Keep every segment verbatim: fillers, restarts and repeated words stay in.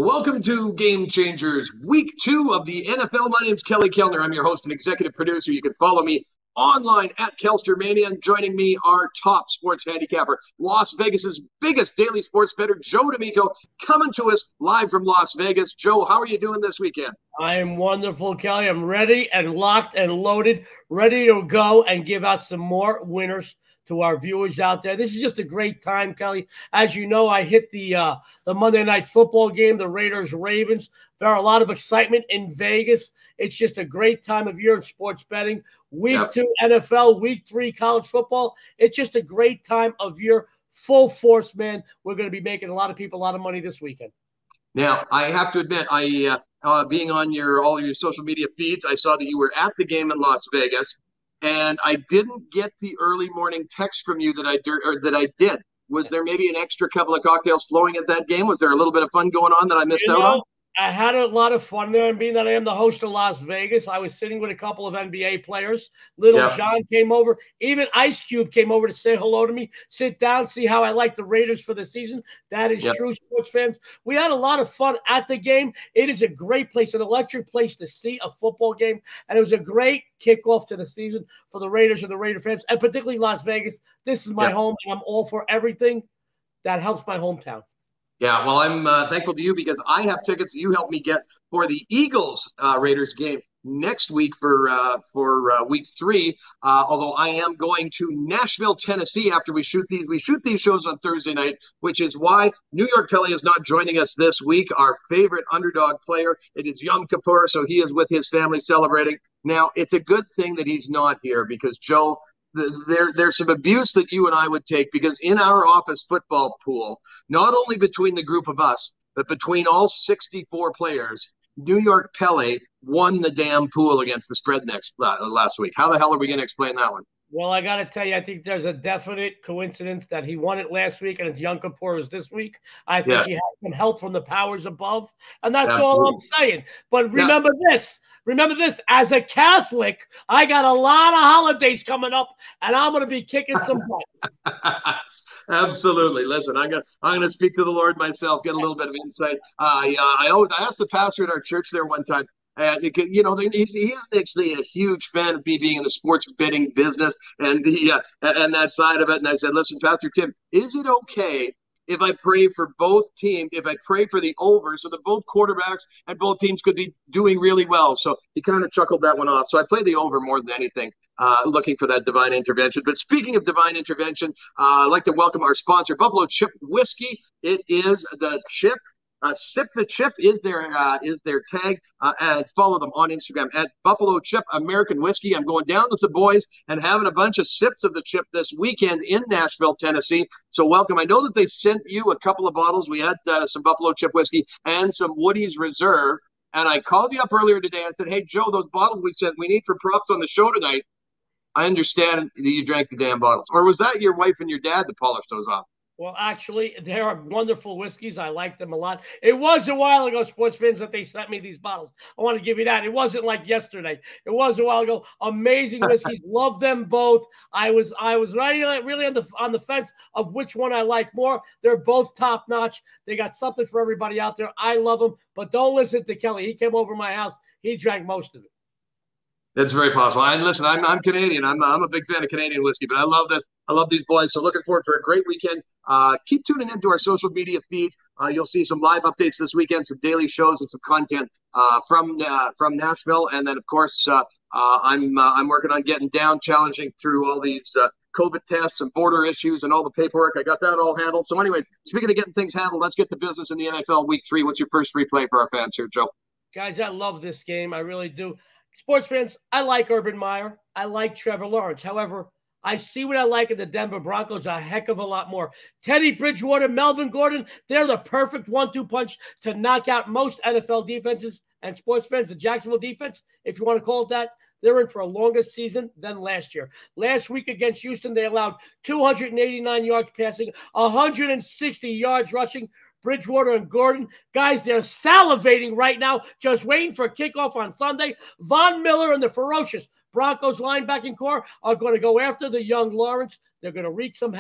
Welcome to Game Changers, week two of the N F L. My name's Kelly Kellner. I'm your host and executive producer. You can follow me online at Kelstermania. And joining me, our top sports handicapper, Las Vegas's biggest daily sports bettor, Joe D'Amico, coming to us live from Las Vegas. Joe, how are you doing this weekend? I am wonderful, Kelly. I'm ready and locked and loaded, ready to go and give out some more winners to our viewers out there. This is just a great time, Kelly. As you know, I hit the uh, the Monday Night Football game, the Raiders-Ravens. There are a lot of excitement in Vegas. It's just a great time of year in sports betting. Week yep. two N F L, week three college football. It's just a great time of year. Full force, man. We're going to be making a lot of people a lot of money this weekend. Now, I have to admit, I uh, uh, being on your all your social media feeds, I saw that you were at the game in Las Vegas. And I didn't get the early morning text from you that I did, or that I did. Was there maybe an extra couple of cocktails flowing at that game? Was there a little bit of fun going on that I missed you out know, on? I had a lot of fun there, and being that I am the host of Las Vegas, I was sitting with a couple of N B A players. Little yeah. John came over. Even Ice Cube came over to say hello to me, sit down, see how I like the Raiders for the season. That is yep. true, sports fans. We had a lot of fun at the game. It is a great place, an electric place to see a football game, and it was a great kickoff to the season for the Raiders and the Raider fans, and particularly Las Vegas. This is my yep. home, and I'm all for everything that helps my hometown. Yeah, well, I'm uh, thankful to you because I have tickets you helped me get for the Eagles uh, Raiders game next week for uh, for uh, week three. Uh, although I am going to Nashville, Tennessee after we shoot these. We shoot these shows on Thursday night, which is why New York Pelly is not joining us this week. Our favorite underdog player. It is Yom Kippur, so he is with his family celebrating. Now, it's a good thing that he's not here because, Joe, The, there, there's some abuse that you and I would take because in our office football pool, not only between the group of us, but between all sixty-four players, New York Pele won the damn pool against the spread next uh, last week. How the hell are we going to explain that one? Well, I got to tell you, I think there's a definite coincidence that he won it last week and his Yom Kippur is this week. I think yes. he had some help from the powers above, and that's Absolutely. all I'm saying. But remember now, this. Remember this, as a Catholic, I got a lot of holidays coming up, and I'm going to be kicking some butt. Absolutely. Listen, I'm going to I'm going to speak to the Lord myself, get a little bit of insight. Uh, yeah, I always I asked the pastor at our church there one time, and it, you know, he's, he is actually a huge fan of me being in the sports betting business and the uh, and that side of it. And I said, listen, Pastor Tim, is it okay if I pray for both teams, if I pray for the over so that both quarterbacks and both teams could be doing really well? So he kind of chuckled that one off. So I play the over more than anything, uh, looking for that divine intervention. But speaking of divine intervention, uh, I'd like to welcome our sponsor, Buffalo Chip Whiskey. It is the Chip. Uh, Sip the Chip is their uh, is their tag, uh, and follow them on Instagram at Buffalo Chip American Whiskey. I'm going down with the boys and having a bunch of sips of the chip this weekend in Nashville, Tennessee. So welcome. I know that they sent you a couple of bottles. We had uh, some Buffalo Chip Whiskey and some Woody's Reserve, and I called you up earlier today and said, hey, Joe, those bottles we sent, we need for props on the show tonight. I understand that you drank the damn bottles. Or was that your wife and your dad that polished those off? Well, actually, they are wonderful whiskeys. I like them a lot. It was a while ago, sports fans, that they sent me these bottles. I want to give you that. It wasn't like yesterday. It was a while ago. Amazing whiskeys. Love them both. I was I was really, really on the on the fence of which one I like more. They're both top notch. They got something for everybody out there. I love them. But don't listen to Kelly. He came over my house. He drank most of it. That's very possible. And listen, I'm I'm Canadian. I'm I'm a big fan of Canadian whiskey, but I love this. I love these boys. So looking forward for a great weekend. Uh, keep tuning into our social media feeds. Uh, you'll see some live updates this weekend, some daily shows, and some content uh, from uh, from Nashville. And then, of course, uh, uh, I'm uh, I'm working on getting down, challenging through all these uh, COVID tests and border issues and all the paperwork. I got that all handled. So, anyways, speaking of getting things handled, let's get to business in the N F L Week Three. What's your first replay for our fans here, Joe? Guys, I love this game. I really do. Sports fans, I like Urban Meyer. I like Trevor Lawrence. However, I see what I like in the Denver Broncos a heck of a lot more. Teddy Bridgewater, Melvin Gordon, they're the perfect one two punch to knock out most N F L defenses. And sports fans, the Jacksonville defense, if you want to call it that, they're in for a longer season than last year. Last week against Houston, they allowed two hundred eighty-nine yards passing, one hundred sixty yards rushing. Bridgewater and Gordon, guys, they're salivating right now, just waiting for a kickoff on Sunday. Von Miller and the ferocious Broncos linebacking core are going to go after the young Lawrence. They're going to wreak some havoc.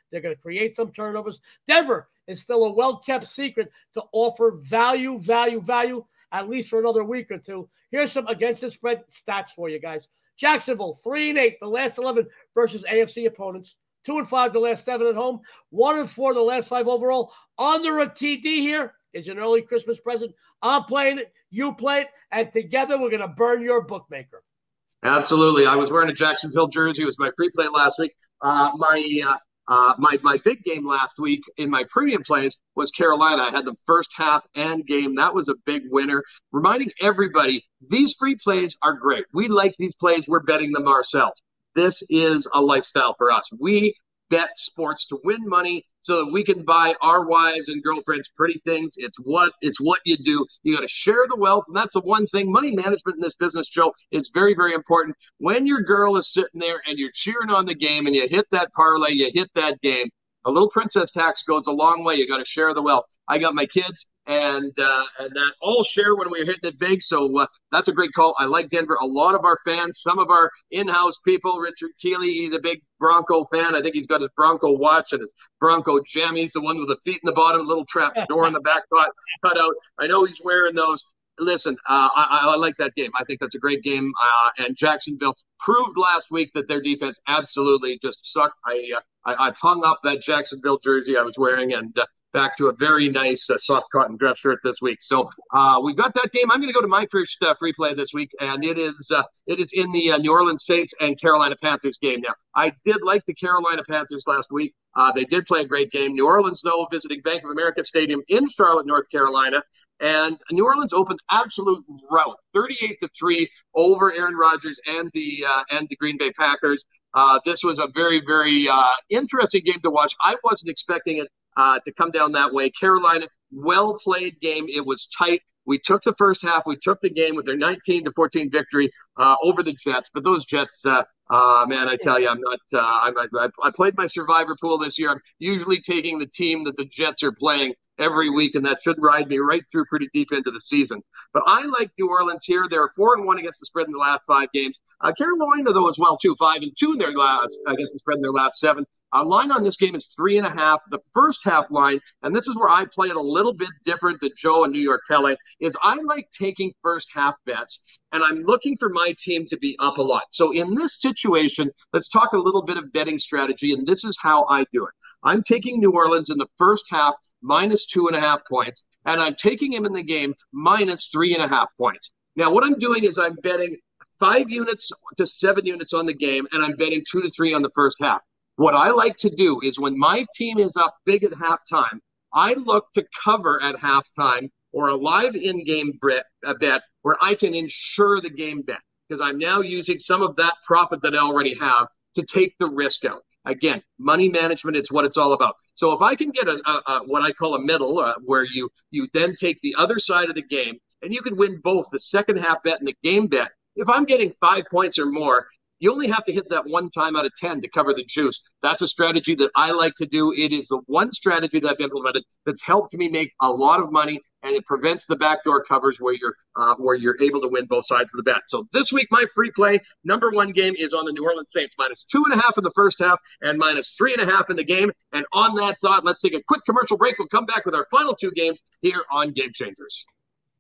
They're going to create some turnovers. Denver is still a well-kept secret to offer value, value, value, at least for another week or two. Here's some against the spread stats for you guys. Jacksonville, three and eight, the last eleven versus A F C opponents. Two and five, the last seven at home. One and four, the last five overall. Under a T D here is an early Christmas present. I'm playing it, you play it, and together we're going to burn your bookmaker. Absolutely. I was wearing a Jacksonville jersey. It was my free play last week. Uh, my uh, uh, my my big game last week in my premium plays was Carolina. I had them first half and game. That was a big winner. Reminding everybody, these free plays are great. We like these plays. We're betting them ourselves. This is a lifestyle for us. We bet sports to win money so that we can buy our wives and girlfriends pretty things. It's what it's what you do. You got to share the wealth, and that's the one thing. Money management in this business, Joe, is very, very important. When your girl is sitting there and you're cheering on the game and you hit that parlay, you hit that game, a little princess tax goes a long way. You got to share the wealth. I got my kids, and uh, and that all share when we're hitting it big. So uh, that's a great call. I like Denver. A lot of our fans, some of our in-house people, Richard Keeley, he's a big Bronco fan. I think he's got his Bronco watch and his Bronco gem. He's the one with the feet in the bottom, little trap door in the back cut, cut out. I know he's wearing those. Listen, uh, I, I like that game. I think that's a great game. Uh, and Jacksonville proved last week that their defense absolutely just sucked. I, uh, I I've hung up that Jacksonville jersey I was wearing and uh, back to a very nice uh, soft cotton dress shirt this week. So uh, we've got that game. I'm going to go to my first uh, free play this week, and it is uh, it is in the uh, New Orleans Saints and Carolina Panthers game. Now, I did like the Carolina Panthers last week. Uh, they did play a great game. New Orleans, though, visiting Bank of America Stadium in Charlotte, North Carolina. And New Orleans opened absolute rout, thirty-eight to three over Aaron Rodgers and the uh, and the Green Bay Packers. Uh, this was a very, very uh, interesting game to watch. I wasn't expecting it uh, to come down that way. Carolina, well-played game. It was tight. We took the first half. We took the game with their nineteen to fourteen victory uh, over the Jets. But those Jets, uh, uh, man, I tell you, I'm not. Uh, I'm, I, I played my survivor pool this year. I'm usually taking the team that the Jets are playing every week, and that should ride me right through pretty deep into the season. But I like New Orleans here. They're four and one against the spread in the last five games. Uh, Carolina, though, as well, too, five and two in their last against the spread in their last seven. Our line on this game is three and a half. The first half line, and this is where I play it a little bit different than Joe and New York Pele, is I like taking first half bets, and I'm looking for my team to be up a lot. So in this situation, let's talk a little bit of betting strategy, and this is how I do it. I'm taking New Orleans in the first half minus two and a half points, and I'm taking him in the game minus three and a half points. Now, what I'm doing is I'm betting five units to seven units on the game, and I'm betting two to three on the first half. What I like to do is when my team is up big at halftime, I look to cover at halftime or a live in-game bet, a bet where I can ensure the game bet because I'm now using some of that profit that I already have to take the risk out. Again, money management, it's what it's all about. So if I can get a, a, a what I call a middle uh, where you you then take the other side of the game and you can win both the second half bet and the game bet. If I'm getting five points or more, you only have to hit that one time out of ten to cover the juice. That's a strategy that I like to do. It is the one strategy that I've implemented that's helped me make a lot of money, and it prevents the backdoor covers where you're uh, where you're able to win both sides of the bet. So this week, my free play number one game is on the New Orleans Saints, minus two and a half in the first half and minus three and a half in the game. And on that thought, let's take a quick commercial break. We'll come back with our final two games here on Game Changers.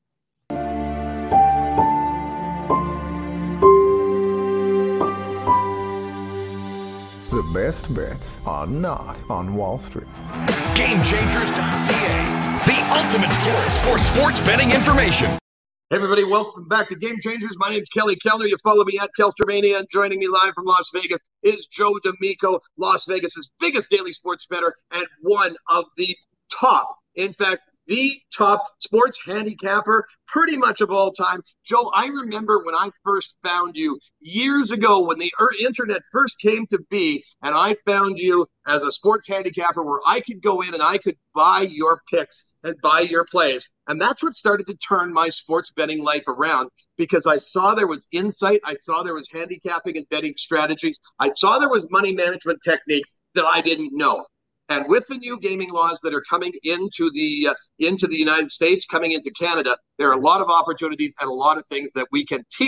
The best bets are not on Wall Street. Game Changers dot C A, the ultimate source for sports betting information. Hey everybody, welcome back to Game Changers. My name's Kelly Kellner. You follow me at Kelstermania, and joining me live from Las Vegas is Joe D'Amico, Las Vegas's biggest daily sports bettor and one of the top, in fact, the top sports handicapper pretty much of all time. Joe, I remember when I first found you years ago when the internet first came to be, and I found you as a sports handicapper where I could go in and I could buy your picks and buy your plays. And that's what started to turn my sports betting life around, because I saw there was insight. I saw there was handicapping and betting strategies. I saw there was money management techniques that I didn't know. And with the new gaming laws that are coming into the uh, into the United States, coming into Canada, there are a lot of opportunities and a lot of things that we can teach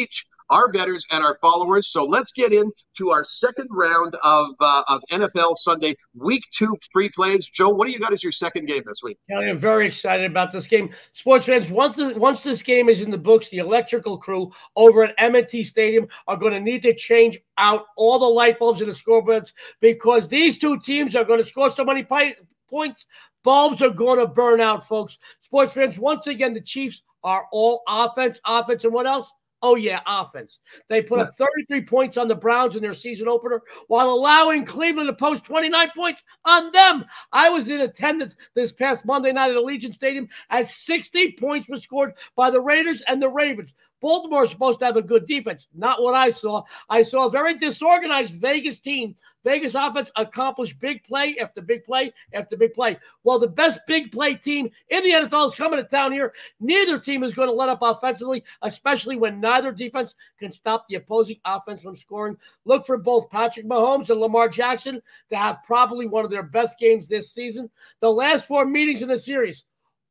our bettors and our followers. So let's get into our second round of uh, of N F L Sunday Week Two free plays. Joe, what do you got as your second game this week? Kelly, I'm very excited about this game. Sports fans, once this, once this game is in the books, the electrical crew over at M and T Stadium are going to need to change out all the light bulbs in the scoreboards because these two teams are going to score so many pi- points. Bulbs are going to burn out, folks. Sports fans, once again, the Chiefs are all offense, offense, and what else? Oh, yeah, offense. They put up thirty-three points on the Browns in their season opener while allowing Cleveland to post twenty-nine points on them. I was in attendance this past Monday night at Allegiant Stadium as sixty points were scored by the Raiders and the Ravens. Baltimore is supposed to have a good defense. Not what I saw. I saw a very disorganized Vegas team. Vegas offense accomplished big play after big play after big play. Well, the best big play team in the N F L is coming to town here. Neither team is going to let up offensively, especially when neither defense can stop the opposing offense from scoring. Look for both Patrick Mahomes and Lamar Jackson to have probably one of their best games this season. The last four meetings in the series,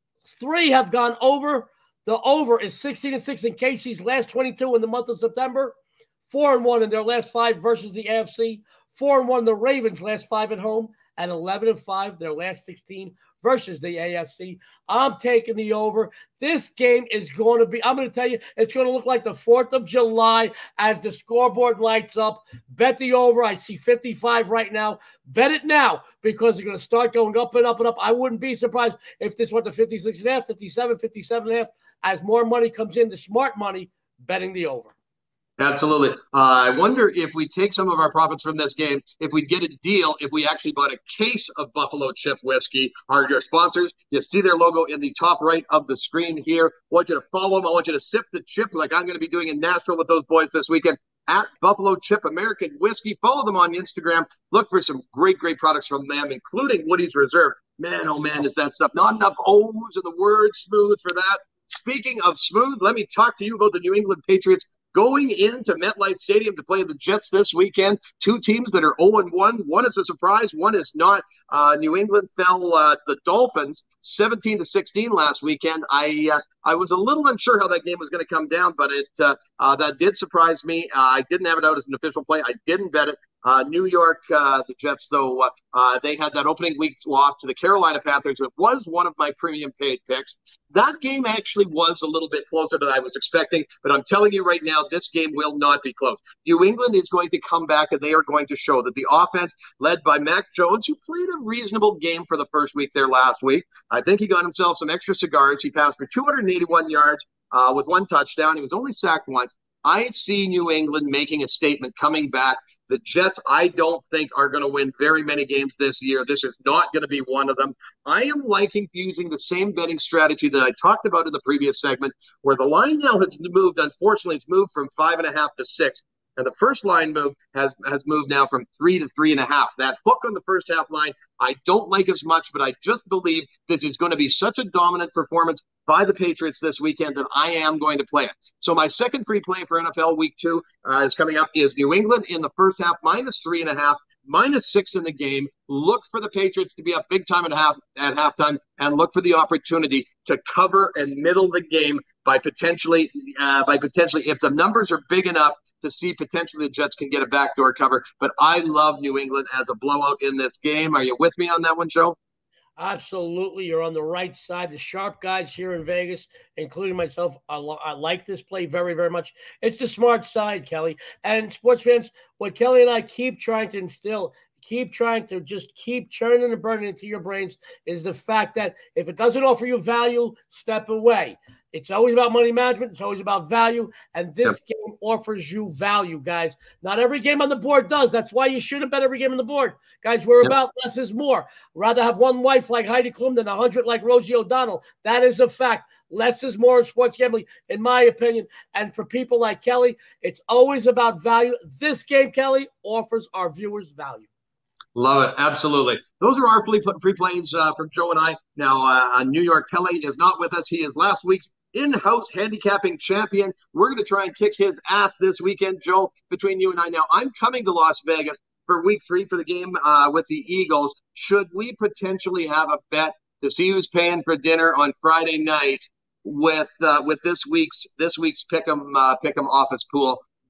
three have gone over. The over is sixteen and six in K C's last twenty-two in the month of September, four and one in their last five versus the A F C, four and one the Ravens' last five at home, and eleven and five their last sixteen versus the A F C. I'm taking the over. This game is going to be, I'm going to tell you, it's going to look like the fourth of July as the scoreboard lights up. Bet the over. I see fifty-five right now. Bet it now because they're going to start going up and up and up. I wouldn't be surprised if this went to fifty-six and a half, fifty-seven, fifty-seven and a half. As more money comes in, the smart money, betting the over. Absolutely. Uh, I wonder if we take some of our profits from this game, if we get a deal, if we actually bought a case of Buffalo Chip whiskey. Our your sponsors, you see their logo in the top right of the screen here. I want you to follow them. I want you to sip the chip like I'm going to be doing in Nashville with those boys this weekend at Buffalo Chip American Whiskey. Follow them on Instagram. Look for some great, great products from them, including Woody's Reserve. Man, oh man, is that stuff. Not enough O's in the word smooth for that. Speaking of smooth, let me talk to you about the New England Patriots going into MetLife Stadium to play the Jets this weekend. Two teams that are oh and one. One is a surprise. One is not. Uh, New England fell uh, to the Dolphins seventeen to sixteen last weekend. I uh, I was a little unsure how that game was going to come down, but it uh, uh, that did surprise me. Uh, I didn't have it out as an official play. I didn't bet it. Uh, New York, uh, the Jets, though, uh, uh, they had that opening week's loss to the Carolina Panthers. It was one of my premium paid picks. That game actually was a little bit closer than I was expecting, but I'm telling you right now, this game will not be close. New England is going to come back, and they are going to show that the offense led by Mac Jones, who played a reasonable game for the first week there last week. I think he got himself some extra cigars. He passed for two hundred eighty-one yards uh, with one touchdown. He was only sacked once. I see New England making a statement, coming back. The Jets, I don't think, are going to win very many games this year. This is not going to be one of them. I am liking using the same betting strategy that I talked about in the previous segment, where the line now has moved. Unfortunately, it's moved from five and a half to six. And the first line move has, has moved now from three to three and a half. That hook on the first half line, I don't like as much, but I just believe this is going to be such a dominant performance by the Patriots this weekend that I am going to play it. So my second free play for N F L Week Two uh, is coming up is New England in the first half, minus three and a half, minus six in the game. Look for the Patriots to be up big time at half at halftime, and look for the opportunity to cover and middle the game by potentially uh, by potentially if the numbers are big enough to see potentially the Jets can get a backdoor cover. But I love New England as a blowout in this game. Are you with me on that one, Joe? Absolutely. You're on the right side. The sharp guys here in Vegas, including myself, I, lo- I like this play very, very much. It's the smart side, Kelly. And sports fans, what Kelly and I keep trying to instill, keep trying to just keep churning and burning into your brains is the fact that if it doesn't offer you value, step away. It's always about money management. It's always about value. And this yep. game offers you value, guys. Not every game on the board does. That's why you shouldn't bet every game on the board. Guys, we're yep. about less is more. Rather have one wife like Heidi Klum than a hundred like Rosie O'Donnell. That is a fact. Less is more in sports gambling, in my opinion. And for people like Kelly, it's always about value. This game, Kelly, offers our viewers value. Love it. Absolutely. Those are our free, free plays uh, from Joe and I. Now, uh, New York Pele is not with us. He is last week's in-house handicapping champion. We're going to try and kick his ass this weekend, Joe, between you and I. Now, I'm coming to Las Vegas for week three for the game uh, with the Eagles. Should we potentially have a bet to see who's paying for dinner on Friday night with uh, with this week's this week's Pick'em uh, Pick'em office pool?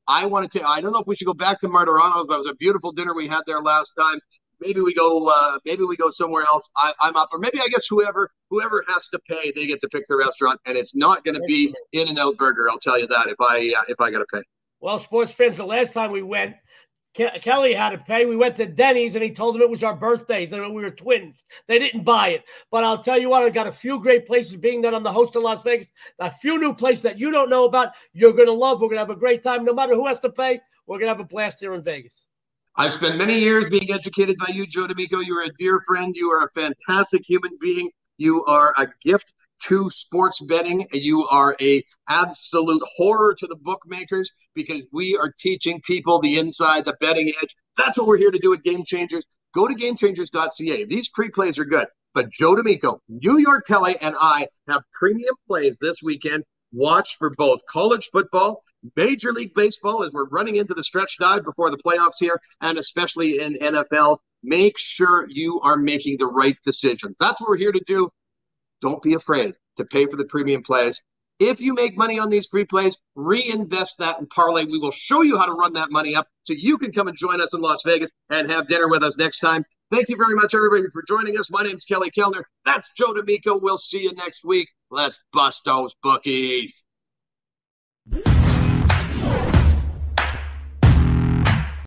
I want to. I don't know if we should go back to Martirano's. That was a beautiful dinner we had there last time. Maybe we go. Uh, maybe we go somewhere else. I, I'm up, or maybe I guess whoever whoever has to pay, they get to pick the restaurant, and it's not going to be In-N-Out Burger. I'll tell you that if I uh, if I got to pay. Well, sports fans, the last time we went, Ke- Kelly had to pay. We went to Denny's, and he told them it was our birthdays, and we were twins. They didn't buy it. But I'll tell you what, I've got a few great places, being that I'm the host of Las Vegas, a few new places that you don't know about, you're going to love. We're going to have a great time. No matter who has to pay, we're going to have a blast here in Vegas. I've spent many years being educated by you, Joe D'Amico. You are a dear friend. You are a fantastic human being. You are a gift to sports betting. You are a absolute horror to the bookmakers, because we are teaching people the inside, the betting edge. That's what we're here to do at Game Changers. Go to game changers dot c a. These pre-plays are good, but Joe D'Amico, New York Kelly, and I have premium plays this weekend. Watch for both college football, Major League Baseball, as we're running into the stretch dive before the playoffs here, and especially in N F L. Make sure you are making the right decisions. That's what we're here to do. Don't be afraid to pay for the premium plays. If you make money on these free plays, reinvest that in parlay. We will show you how to run that money up so you can come and join us in Las Vegas and have dinner with us next time. Thank you very much, everybody, for joining us. My name's Kelly Kellner. That's Joe D'Amico. We'll see you next week. Let's bust those bookies.